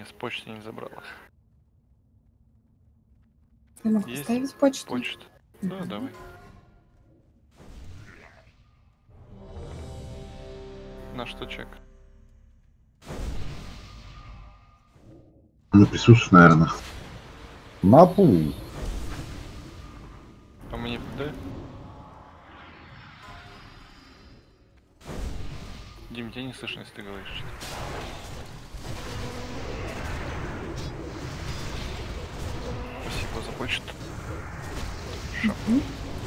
не, с почты не забрала. Я могу Есть поставить почту? почта. Да, давай. На что чек? Не присутствует, наверное. На пул. А мне да? Дим, тебя не слышно, если ты говоришь что-то. Спасибо за почту. Хорошо.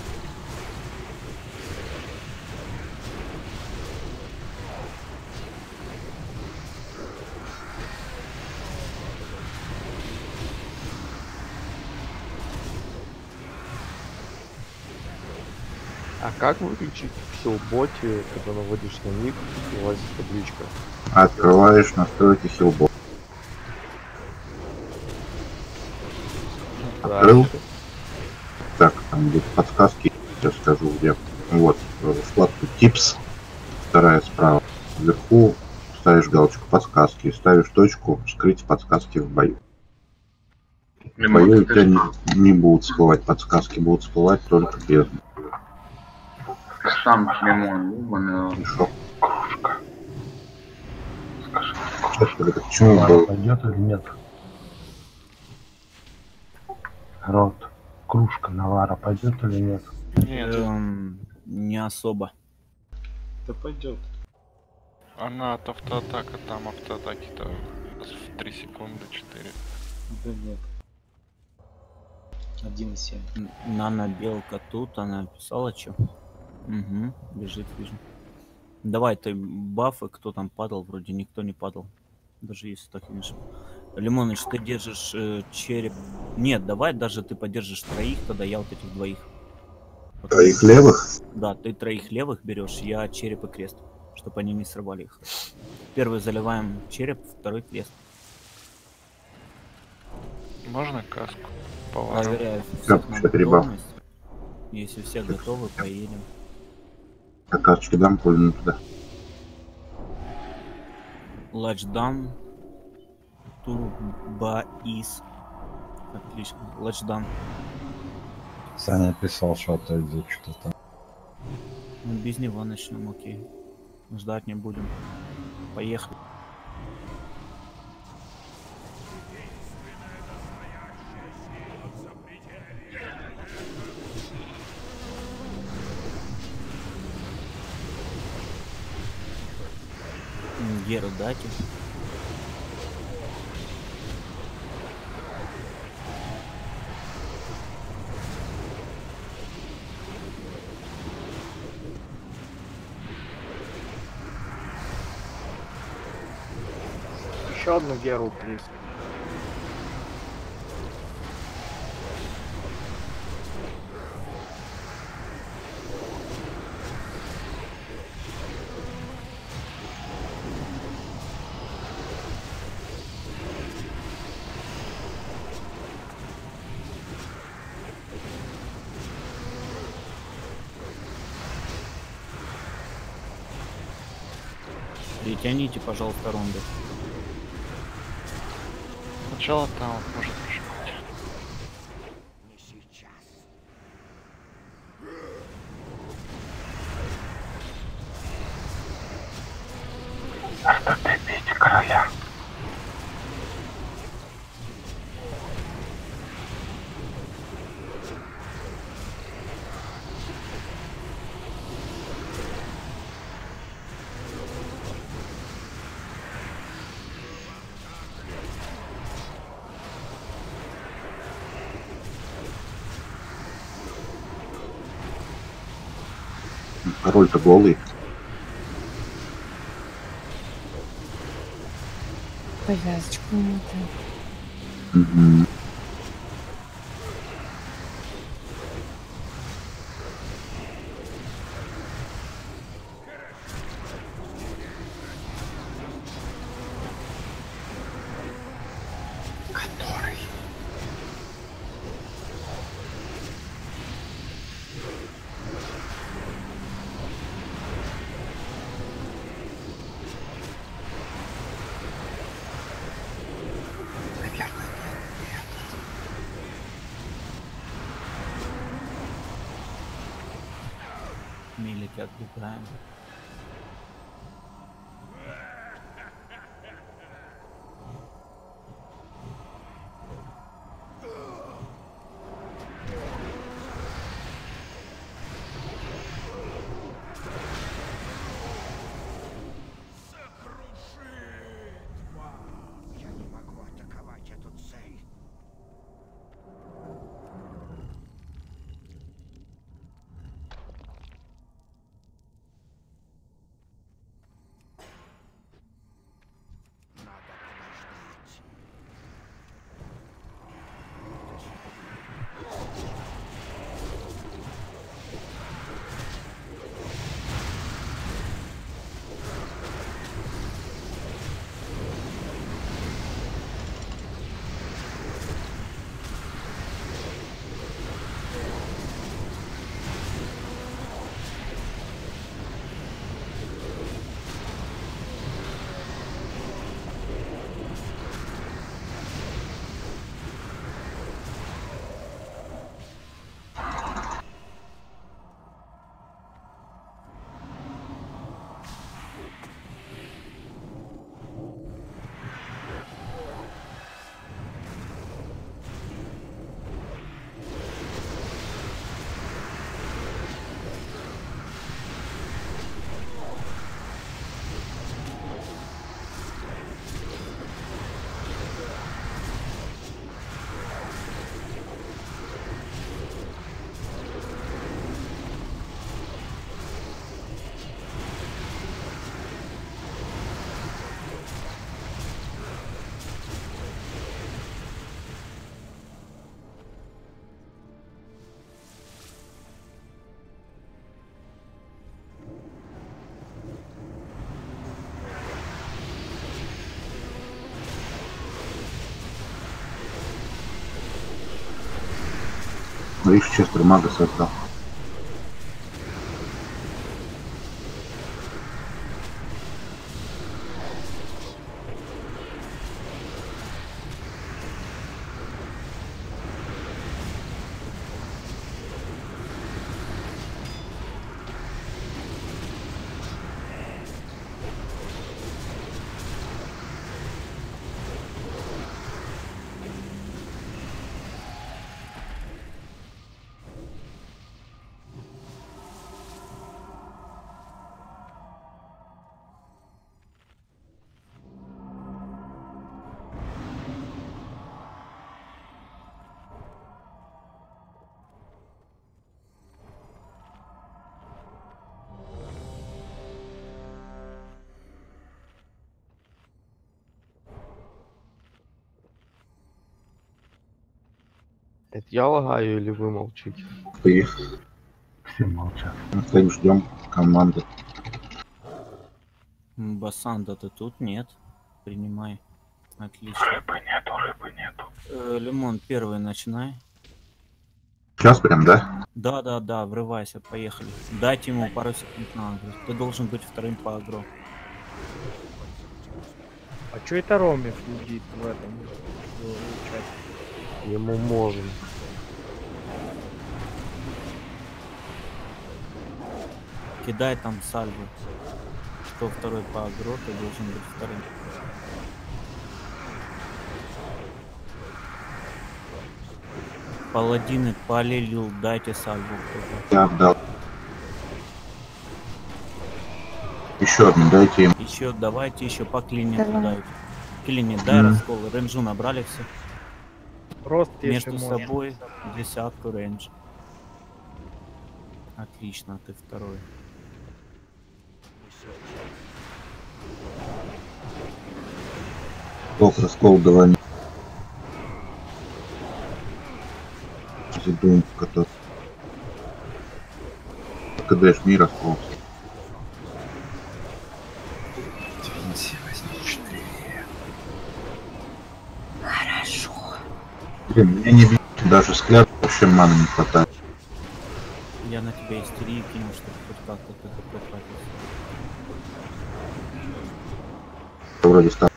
А как выключить в хилботе, когда наводишь на ник, вылазит табличка? Открываешь настройки хилбот. Открыл. Дальше. Так, там где подсказки. Сейчас скажу где. Вот, вкладку Tips. Вторая справа. Вверху ставишь галочку подсказки. Ставишь точку скрыть подсказки в бою. В бою у тебя не будут всплывать подсказки, будут всплывать только без. Сам лимон, Хорошо. кружка. Скажи. Это к чему Лара было? пойдет или нет? Рот. Кружка на Лара пойдет или нет? Нет, Не особо. Да пойдет. она от автоатака, там автоатаки-то в 3 секунды 4. Да нет. 1,7. Нана белка тут, она писала что? Угу, бежит, вижу. Давай ты бафы, кто там падал, вроде никто не падал. Даже если так не ошибаюсь. Лимоныч, ты держишь череп. Нет, давай даже ты подержишь троих, тогда я вот этих двоих. Вот Троих левых? Да, ты троих левых берешь, я череп и крест, чтобы они не срывали их. Первый заливаем череп, второй крест. Можно каску? Поваром. Проверяю Да, всех на 4 готовность. Если все готовы, поедем. Так, карточки дам, пульну туда. Лачдам. Турбаис. Отлично. Лачдам. Саня писал, что отойдет что-то там. Ну, без него начнем, окей. Ждать не будем. Поехали. Геру дайте. Еще одну геру, плиз. Перетяните, пожалуйста, ронды. Сначала там вот может прожимать. Остановите короля. Король-то голый. Повязочку намотаю. Угу. Милики отбегаем. Я не могу атаковать эту цель. Надо подождать. Видишь, Честер мага создал. Это я лагаю или вы молчите? Ты Все молчат. мы стоим, ждем команды. Басанда, ты тут? Нет. Принимай. Отлично. Рыбы нету. Лимон, первый начинай. Сейчас прям, да? Да, врывайся, поехали. Дайте ему пару секунд на агро. Ты должен быть вторым по агро. А чё это Ромев едит в этом в чате? Ему можно. Кидай там сальву. Кто второй по агро, ты должен быть вторым. Паладины полилил, дайте сальву кто-то. Я отдал. Еще одну дайте им. Еще давайте еще по клине Давай. туда. Клине дай Мгм. раскол. Рейнджу набрали все. Рост, если Между можно. собой десятку рейндж. Отлично, ты второй. Бог раскол давай. Задум, который... Когда ж мир раскол. Хорошо. Блин, мне не бьют, даже взгляд вообще маны не хватает. Я на тебя истерию кинул, чтобы хоть как-то ты потратился. Вроде стал.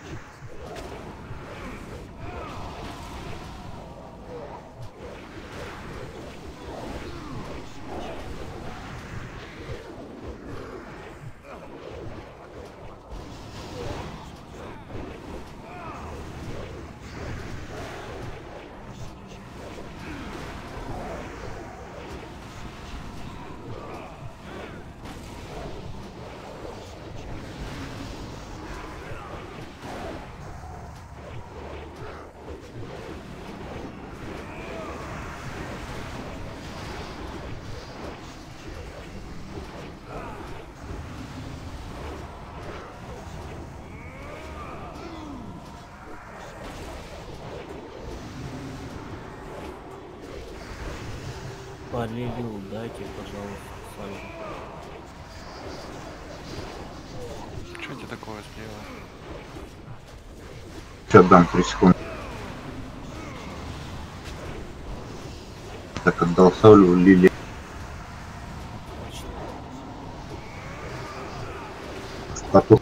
Полилю, дайте, пожалуйста, сальву. Что тебе такое сделал? Сейчас дам 3 секунды. Так, отдал Саулю, Лили. Потом.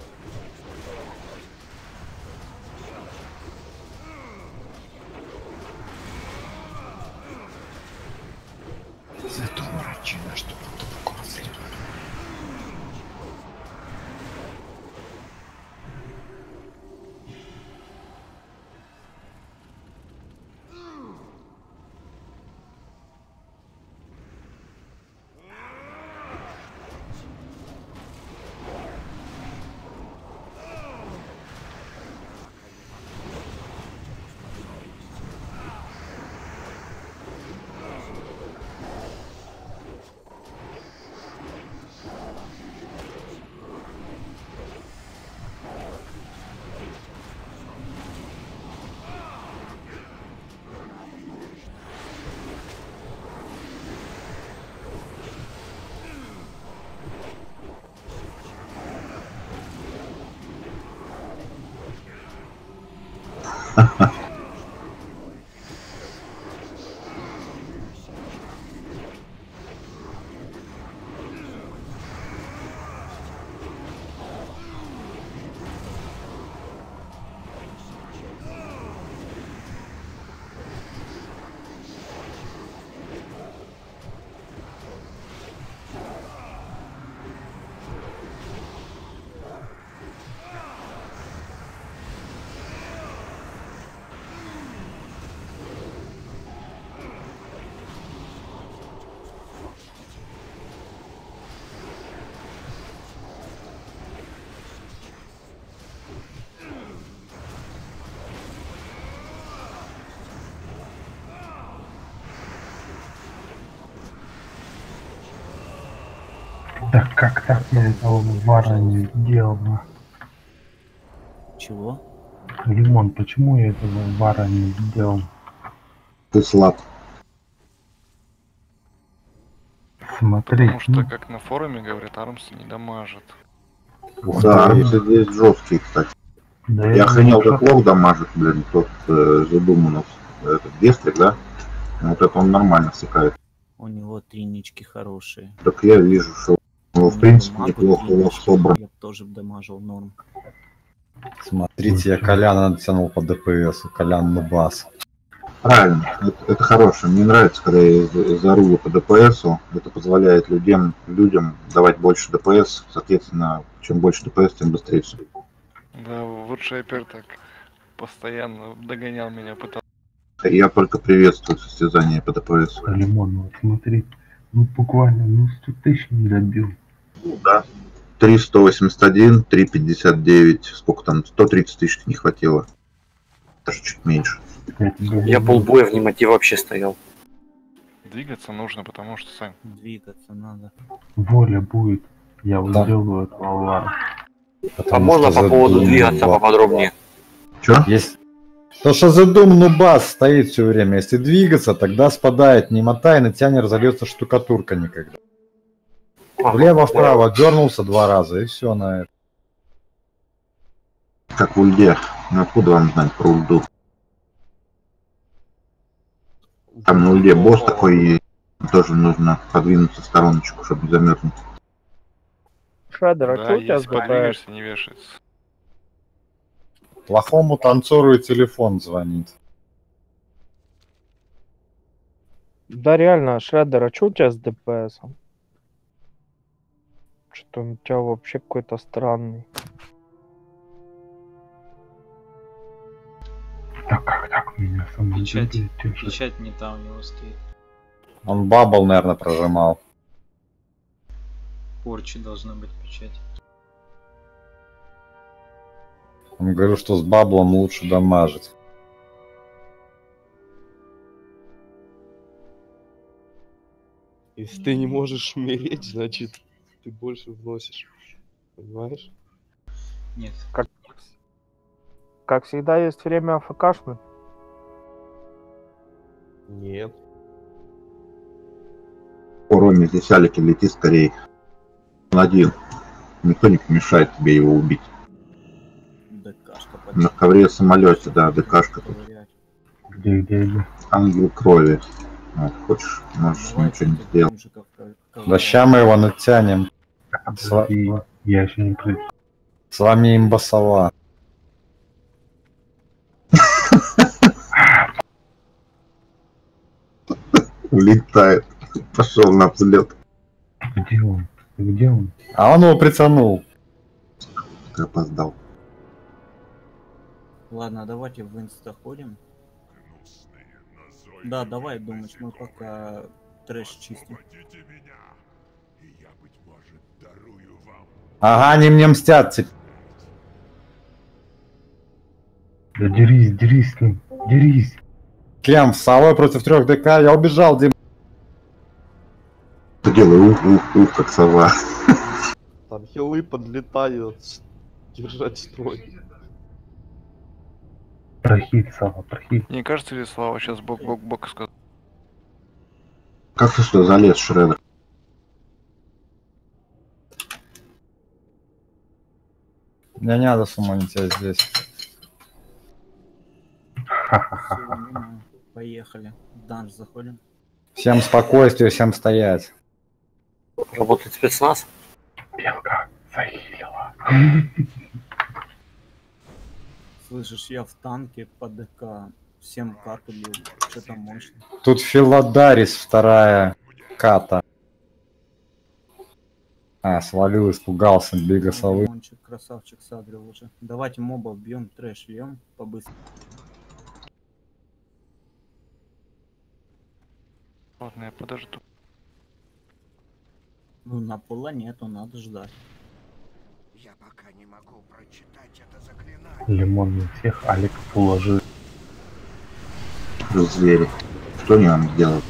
Зато мрачина, что тут следует. Да как так я этого вара не сделал? Чего? Лимон, почему я этого вара не сделал? Ты слаб. Смотри, Потому что, как на форуме говорят, Армс не дамажит. Да, Армсы здесь жесткие, кстати. да Я охренел, думаю, как лох дамажит, блин, тот задуманный, этот Бестрик, да? Вот это он нормально всекает. У него тринички хорошие. Так я вижу, что у него, в принципе, неплохо лох собран. Я бы тоже дамажил норм. Смотрите, я Коляна натянул по ДПС, Колян нубас. Правильно, это хорошее. Мне нравится, когда я зарулю по ДПСу. Это позволяет людям давать больше ДПС. Соответственно, чем больше ДПС, тем быстрее все. Да, вот Шейпер так постоянно догонял меня, пытался. Я только приветствую состязание по ДПС. Лимон, вот смотри, ну буквально, 100 тысяч не добил. Да. 381, 359, сколько там, 130 тысяч не хватило. Даже чуть меньше. Я полбоя в немоте вообще стоял. Двигаться нужно, потому что, Сань... Двигаться надо. Воля будет, я вот сделаю этого вара. А можно по поводу двигаться поподробнее? Чё? Есть. То, что за дом нубас стоит все время. Если двигаться, тогда спадает немота и на тебя не разольется штукатурка никогда. Влево-вправо дернулся 2 раза и все на это. Как в Ульде. Ну, откуда вам знать про Ульду? Там на Ульде босс такой есть. Тоже нужно подвинуться в стороночку, чтобы не замерзнуть. Шадер, а Да, что у тебя если с ГПС? подвинешься, не вешается. Плохому танцору и телефон звонит. Да реально, Шредер, а что у тебя с ДПСом? Что-то у тебя вообще какой-то странный. Да как так меня самому Печать не там у него стоит. Он бабл, наверное, прожимал. Порчи должна быть печать. Он говорил, что с баблом лучше дамажить. Если ты не можешь умереть, значит ты больше вносишь. Понимаешь? Нет. Как всегда, есть время АФКшнуть. Нет. Роме, здесь Алики, лети скорей. Он один. Никто не помешает тебе его убить. ДКшка На ковре в самолете, да, ДКшка тут. Где? Ангел крови. Вот, хочешь, можешь ничего не сделать. Да ща мы его натянем. Я еще не приду. С вами имбасова. Улетает. Пошел на взлет. Где он? Где он? А он его притянул. Ты опоздал. Ладно, давайте в инста ходим. Да, давай, думаешь, мы пока трэш чистим. Ага, они мне мстят теперь. Да дерись с ним. Дерись. Кем? Совой против 3 ДК? Я убежал, Дим. Ты делай ух, как сова. Там хилы подлетают. Держать строй. Прохиль, Сава, прохиль. Не кажется ли Слава сейчас бок сказал? Как ты что залез, Шредер? Мне не надо суммонить тебя здесь. Всё, поехали. В данж заходим. Всем спокойствие, всем стоять. Работает спецназ? Белка захилила. Слышишь, я в танке по ДК. Всем кату бил. Что-то мощно. Тут Филадарис, вторая ката. А, свалил, испугался, бига совы. Лимончик, красавчик, сагрил уже. Давайте мобов бьем, трэш льем побыстрее. Ладно, я подожду. Ну, на пола нету, надо ждать. Я пока не могу прочитать это заклинание. Лимон не всех Аликов уложил. Звери. Что они вам сделают?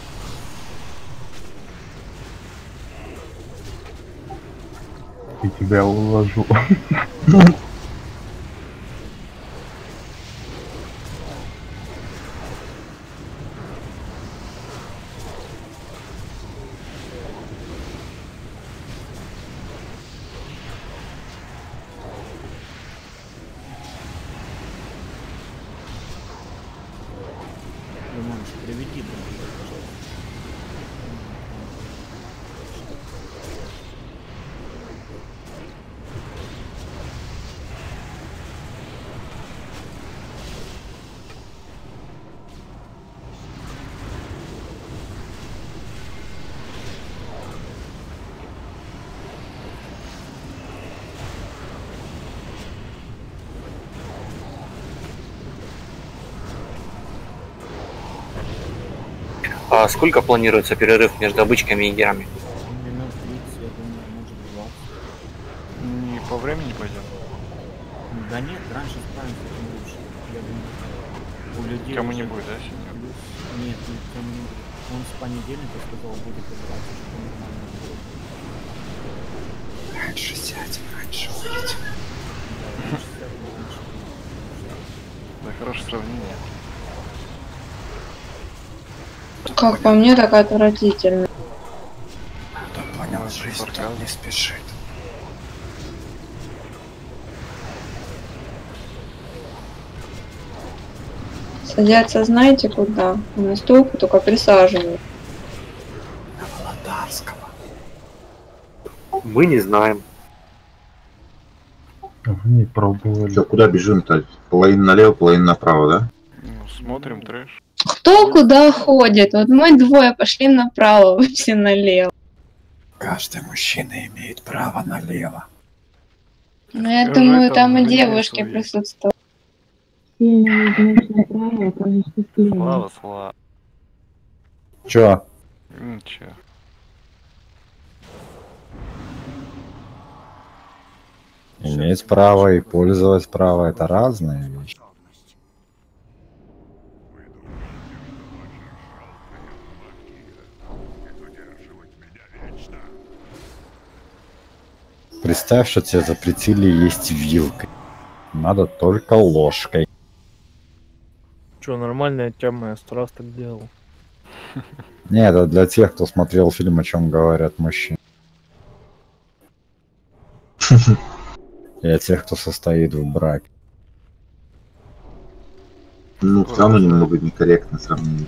И тебя уложу. Лимончик, приведи, пожалуйста. А сколько планируется перерыв между обычками и герами? Минут 30, я думаю, может 20. Не по времени пойдем. Да нет, раньше справимся, тем лучше. Я думаю, у людей Кому уже не будет, да, сегодня? Нет, никто не будет. Он с понедельника сказал, будет играть, что нормально будет. Раньше сядем, раньше выйдем. Да, раньше сядем, раньше. Да, хорошее сравнение. Как по мне, так отвратительно. Кто понял жизнь, тот не спешит. Садятся, знаете куда? На столку только присаживают. На Володарского. Мы не знаем. Вы не пробовали. Что, куда бежим-то? Половина налево, половина направо, да? Ну, смотрим трэш. Кто куда ходит? Вот мы двое пошли направо, вы все налево. Каждый мужчина имеет право налево. Ну, я Скажи думаю, там там и жене девушки своей. присутствуют. Слава. Чё? Ничего. Иметь право и пользовать право — это разные вещи. Представь, что тебе запретили есть вилкой. Надо только ложкой. Че, нормальная тема, я 100 раз так делал. Не, это для тех, кто смотрел фильм «О чем говорят мужчины». Для тех, кто состоит в браке. Ну, все равно немного некорректно сравнение.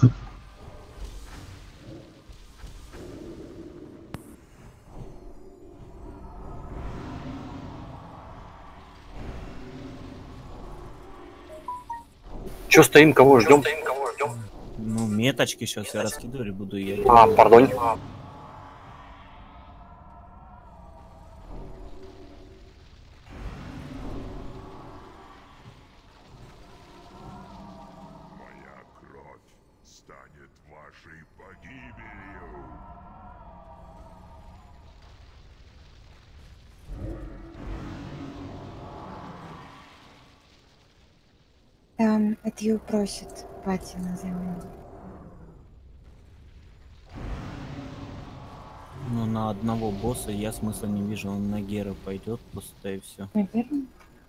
Че стоим, кого ждем? Ну, меточки сейчас я раскидывали буду. Я... А, пардон. Там Адью просит пати на замену. Ну, на одного босса я смысла не вижу. Он на Гера пойдет просто и все. Наверное.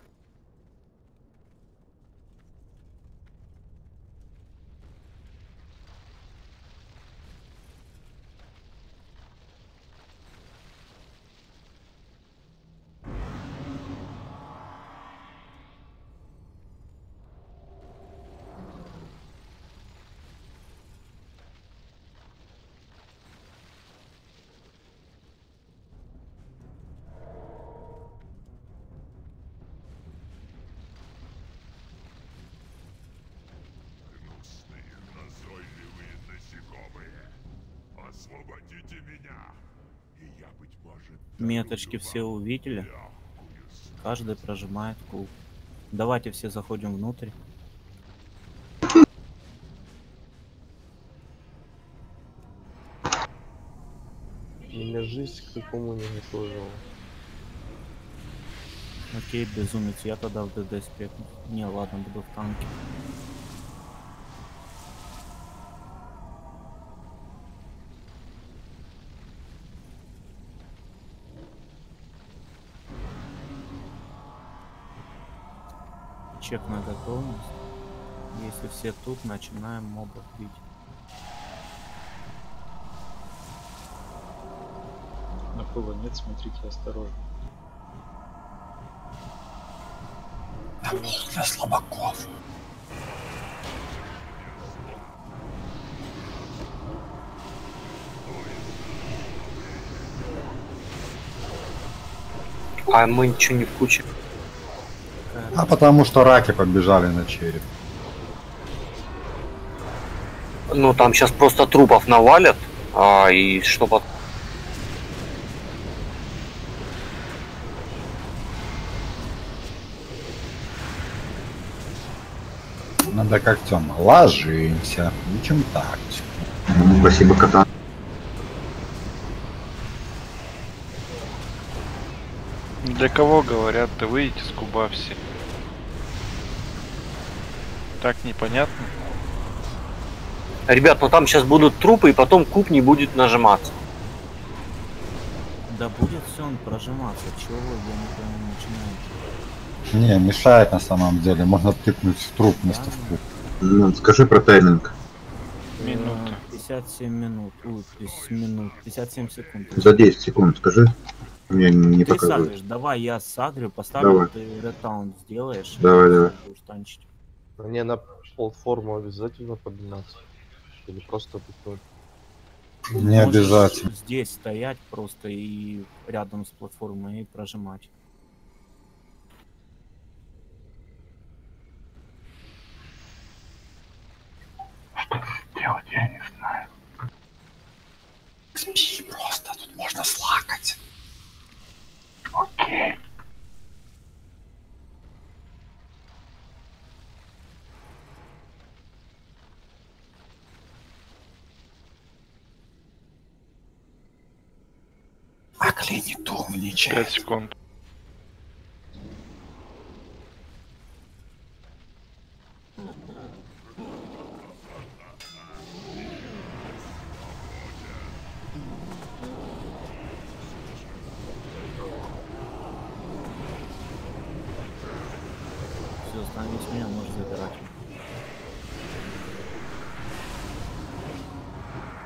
Меточки все увидели. Каждый прожимает кул. Давайте все заходим внутрь. Меня жизнь к такому не готовила. Окей, безумец, я тогда в ДД спекну. Не, ладно, буду в танке. Чек на готовность. Если все тут, начинаем мобов бить. На пола нет, смотрите осторожно. Набор для слабаков. А мы ничего не в куче. А потому что раки побежали на череп. Ну там сейчас просто трупов навалят, и что потом. Надо как Тёма. Ложимся. Учим тактику. Спасибо, кота. Для кого говорят, ты выйдете с куба все? Так непонятно? Ребят, ну там сейчас будут трупы, и потом куб не будет нажиматься. Да будет все он прожиматься. Чего вы, я не пойму, начинаете? Не, мешает на самом деле. Можно тыкнуть в труп вместо в куб. Ну, скажи про тайминг. Минута. 57 минут. Ой, 10 минут. 57 секунд. За 10 секунд скажи. Мне не Ты показывает. сагришь. Давай я сагрю, поставлю, Давай. ты ретаунт сделаешь. Давай, давай. Будешь танчить. Мне на платформу обязательно подниматься? Или просто такой? Не Можешь обязательно. здесь стоять просто и рядом с платформой и прожимать. Что делать, я не знаю. Спи просто, тут можно слакать. Окей. Акли не умничает. 5 секунд. Все, остановись меня, можешь забирать.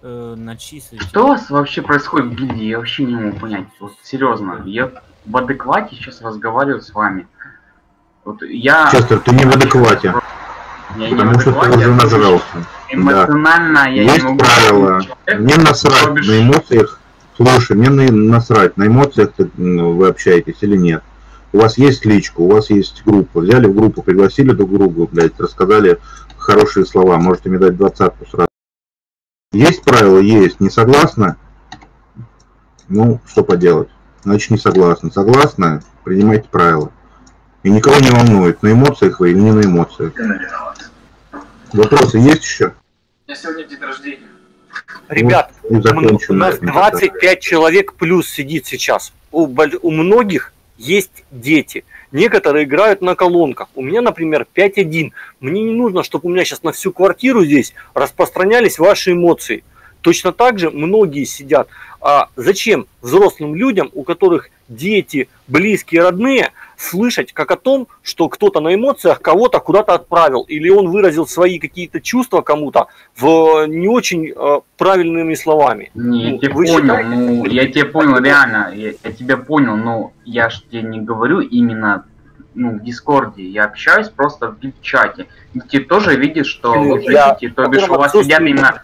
начислить. Что у вас вообще происходит в гильдии? Я вообще не могу понять. Вот серьезно, я в адеквате сейчас разговариваю с вами. Вот я... Честер, ты не в адеквате. Я не Потому в что ты адеквате, уже нажрался. Эмоционально да. я Есть не могу... правила. Мне насрать на эмоциях. Слушай, мне насрать, на эмоциях вы общаетесь или нет. У вас есть личка, у вас есть группа. Взяли в группу, пригласили друг друга, блядь, рассказали хорошие слова. Можете мне дать 20-ку сразу. Есть правила? Есть. Не согласны? Ну, что поделать. Значит, не согласны. Согласны? Принимайте правила. И никого не волнует, на эмоциях вы или не на эмоциях. Вопросы есть еще? У меня сегодня день рождения. Ребят, вот, у нас 25 человек плюс сидит сейчас. У многих есть дети. Некоторые играют на колонках. У меня, например, 5.1. Мне не нужно, чтобы у меня сейчас на всю квартиру здесь распространялись ваши эмоции. Точно так же многие сидят. А зачем взрослым людям, у которых дети, близкие, родные, слышать как о том, что кто-то на эмоциях кого-то куда-то отправил, или он выразил свои какие-то чувства кому-то в не очень правильными словами? Не, я тебя понял, я тебя понял, реально, я тебя понял, но я ж тебе не говорю именно в Дискорде, я общаюсь просто в чате. Ты тоже видишь, что вы хотите, то бишь у вас сидят именно...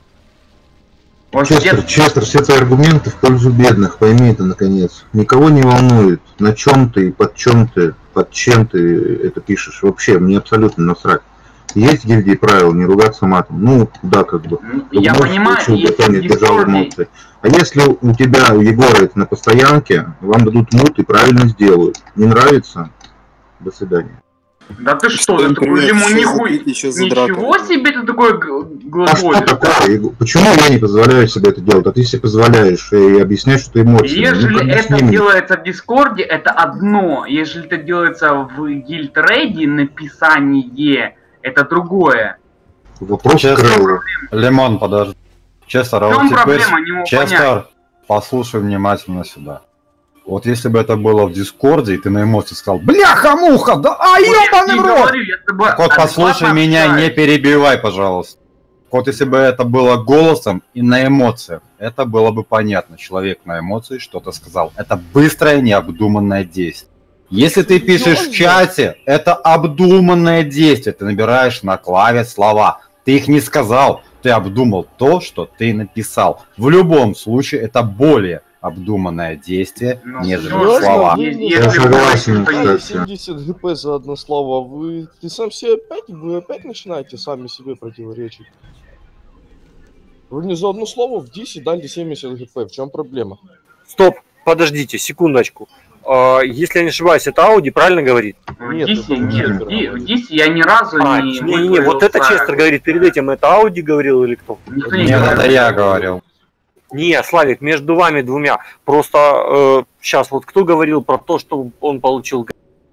Честер, все твои аргументы в пользу бедных, пойми это наконец. Никого не волнует, на чем ты, под чем ты это пишешь. Вообще, мне абсолютно насрать. Есть в гильдии правила не ругаться матом? Ну, да, как бы. Я понимаю, держал эмоции. А если у тебя, у Егора, это на постоянке, вам дадут мут и правильно сделают. Не нравится? До свидания. Да ты что, ты такой лимон, ничего себе ты такой глаголишь. Почему я не позволяю себе это делать? А ты себе позволяешь и объясняешь, что эмоции. Если это делается в Дискорде, это одно. Если это делается в гильд-рейде, написание, это другое. Вопрос Лимон, подожди. Честер, а вот теперь... Честер, послушай внимательно сюда. Вот если бы это было в Дискорде, и ты на эмоции сказал, бляха-муха, да ёбаный в рот! Так вот, послушай меня, не перебивай, пожалуйста. Вот если бы это было голосом и на эмоциях, это было бы понятно. Человек на эмоции что-то сказал. Это быстрое, необдуманное действие. Если ты пишешь в чате, это обдуманное действие. Ты набираешь на клаве слова. Ты их не сказал, ты обдумал то, что ты написал. В любом случае, это более обдуманное действие, нежели слова. Я согласен, 70 гп за одно слово. Ты сам себе опять начинаете сами себе противоречить. Вы не за одно слово в 10 дали 70 гп. В чем проблема? Стоп, подождите, секундочку. Если я не ошибаюсь, это Ауди правильно говорит? Нет, в 10 я ни разу не... Не, вот это Честер говорит, перед этим это Ауди говорил или кто? Нет, это я говорил. Не, Славик, между вами двумя. Просто сейчас вот кто говорил про то, что он получил...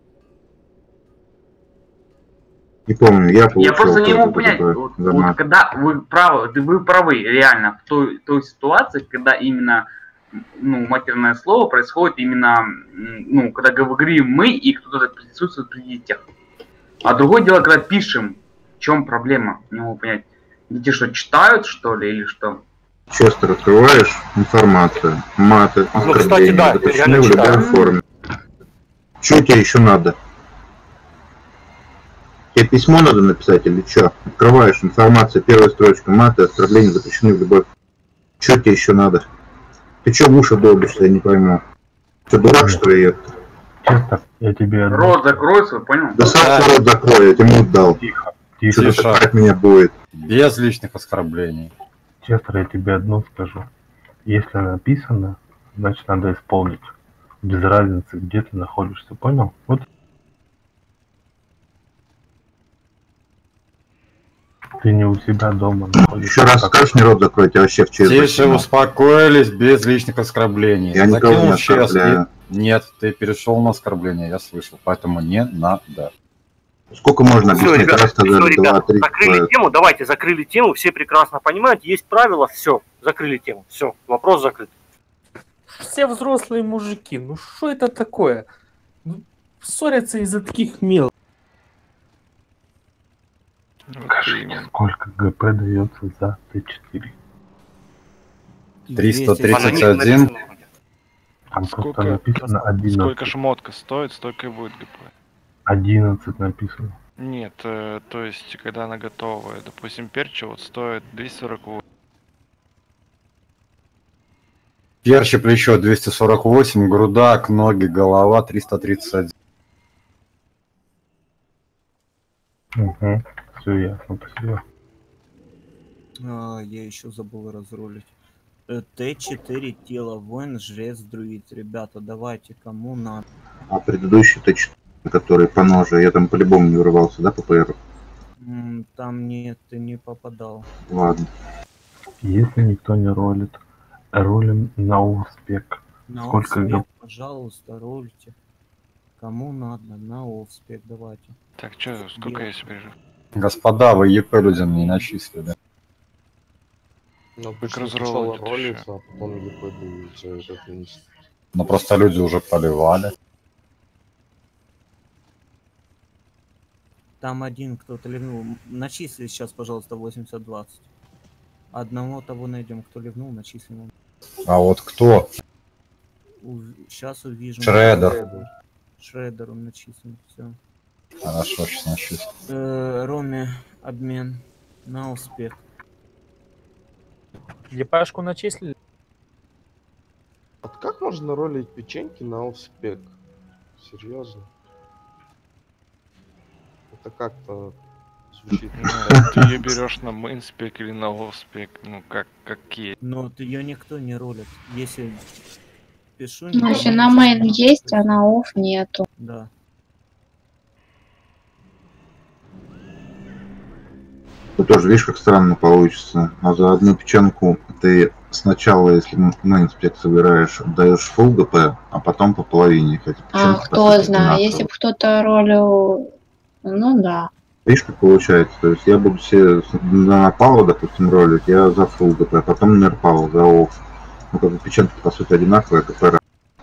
Не помню, я получил. Я просто не могу понять, вот когда вы правы реально в той ситуации, когда именно матерное слово происходит именно, когда говорим мы и кто-то присутствует при детях. А другое дело, когда пишем, в чем проблема, не могу понять. Дети что, читают, что ли, или что? Честер, открываешь информацию, маты, оскорбления, запрещены в любой форме. Что тебе еще надо? Тебе письмо надо написать или что? Открываешь информацию, первая строчка, маты, оскорбления запрещены в любой форме. Что тебе еще надо? Ты что в уши долбишься, я не пойму. Ты дурак, что ли? Честер, я тебе... Рот закрой свой, понял? Да сам рот закрой, я тебе мут дал. Тихо. Что-то от меня будет. Без лишних оскорблений. Честер, я тебе одно скажу. Если написано, значит надо исполнить. Без разницы, где ты находишься, понял? Вот. Ты не у себя дома находишься. Еще раз скажешь, мне рот закрой, я вообще в ЧС. Тише, успокоились, без лишних оскорблений. Я никого не оскорбляю. Нет, ты перешел на оскорбление, я слышал, поэтому не надо. Сколько можно объяснить? Раз сказали, 2, 3. Закрыли тему, давайте, закрыли тему, все прекрасно понимают, есть правила, все, закрыли тему, все, вопрос закрыт. Все взрослые мужики, ну что это такое? Ссорятся из-за таких мел. Скажите, сколько ГП дается за Т4? 331. Там просто написано 11. Сколько шмотка стоит, столько и будет ГП. 11 написано. Нет, то есть, когда она готовая, допустим, перчи вот стоит 248. Перчи, плечо 248, грудак, ноги, голова 331. Угу, все ясно, спасибо. Я еще забыл разрулить. Т4, тело, воин, жрец, друид. Ребята, давайте, кому надо. А предыдущий Т4, который по ноже, я там по-любому не вырывался, да, по ПР? Там нет, ты не попадал. Ладно. Если никто не ролит, ролим на офспек. Сколько офспек, пожалуйста, ролите. Кому надо, на офспек давайте. Так, что, сколько я себе жив? Господа, вы ЕП людям не начислили. Ну, как сначала ролится, а потом ЕП будет. Но просто люди уже поливали. Там один кто-то ливнул. Начисли сейчас, пожалуйста, 80-20. Одного того найдем, кто ливнул, начислим. А вот кто? Сейчас увижу. Шредер. Шредер он начислен, все. Хорошо, сейчас начислим. Роме, обмен на успех. ЕПшку начислили? А как можно ролить печеньки на офспек? Серьезно? Это как-то звучит. Ты ее берешь на мейнспек или на офспек, ну какие? Но ее никто не ролит. Если пишу... Ну, если на мейн есть, а на офф нету. Да. Тут тоже, видишь, как странно получится. А за одну печенку ты сначала, если мейнспек собираешь, даешь full ГП, а потом по половине. А кто знает, если бы кто-то ролил, ну да. Видишь, как получается? То есть я буду все на палу, допустим, ролить, я за full ГП, а потом на палу, за офф. Ну, как бы печенки, по сути, одинаковые, ГП.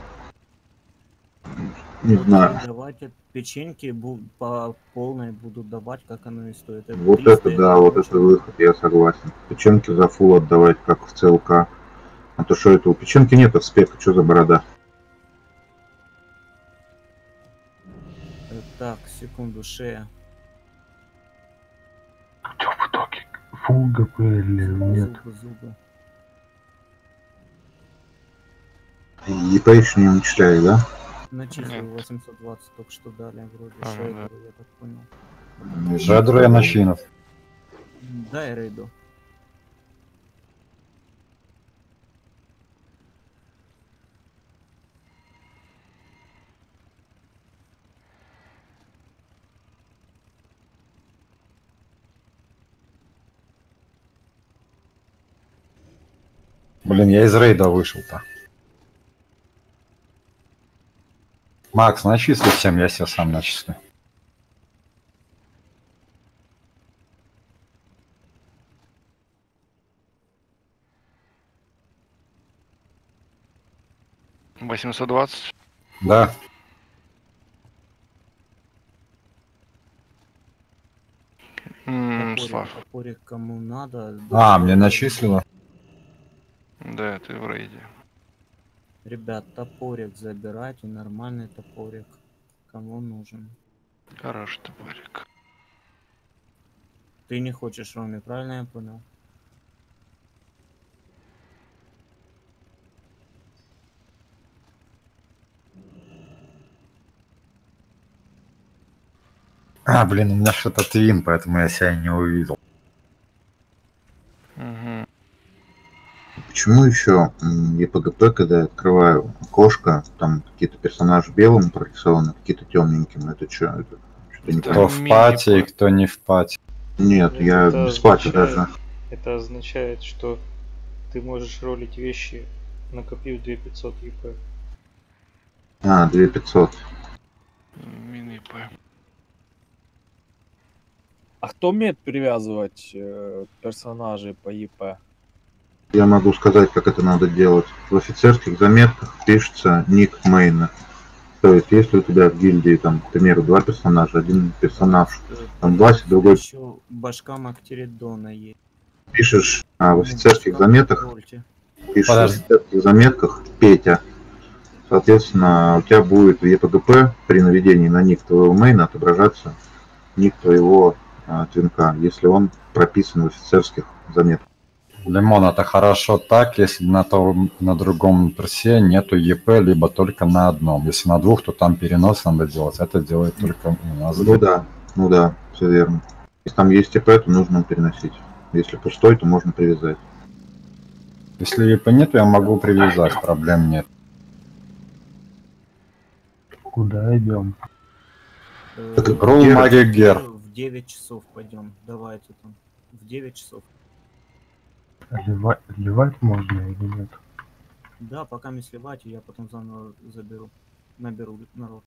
Не знаю. Давайте печеньки по полной будут давать, как оно и стоит. Это вот это да, вот это выход, я согласен. Печеньки за фул отдавать, как в ЦЛК. А то что это, у печеньки нет спека, что за борода? Так, секунду, шея. Что в итоге? Фул ГП или нет? Зубы. ЕП еще не начисляли, да? Начислил 820, только что дали вроде Шредеру, да. Я так понял. Шредеру я начинов. Дай рейду. Блин, я из рейда вышел-то. Макс, начисли всем, я себе сам начислю. $820? Да. Слав. Топорик кому надо. А, мне начислило? Да, ты в рейде. Ребят, топорик забирайте, нормальный топорик. Кому нужен? Хороший топорик. Ты не хочешь, Роме, правильно я понял? А, блин, у меня что-то твин, поэтому я себя не увидел. Угу. Почему еще ЕПГП, когда я открываю окошко, там какие-то персонажи белым прорисованы, какие-то темненьким, это что? Это что-то не кто в пати, кто не в пати. Нет, я без пати даже. Это означает, что ты можешь ролить вещи, накопив 2500 ЕП. А, 2500. Мин-ЕП. А кто умеет привязывать персонажей по ЕП? Я могу сказать, как это надо делать. В офицерских заметках пишется ник мейна. То есть, если у тебя в гильдии, там, к примеру, 2 персонажа, один персонаж, там, Вася, другой... Еще башка Мактеридона есть. Пишешь в офицерских заметках пишешь в этих заметках Петя. Соответственно, у тебя будет в ЕПГП при наведении на ник твоего мейна отображаться ник твоего твинка, если он прописан в офицерских заметках. Лимон, это хорошо так, если на другом трсе нету ЕП, либо только на одном. Если на двух, то там перенос надо делать. Это делает только у нас. Ну да, все верно. Если там есть ЕП, то нужно переносить. Если пустой, то можно привязать. Если ЕП нет, я могу привязать, проблем нет. Куда идем? Рул Маги Гер. В 9 часов пойдем. Давайте там. В 9 часов. Ливать можно или нет? Да, пока не сливать, я потом заново наберу народ.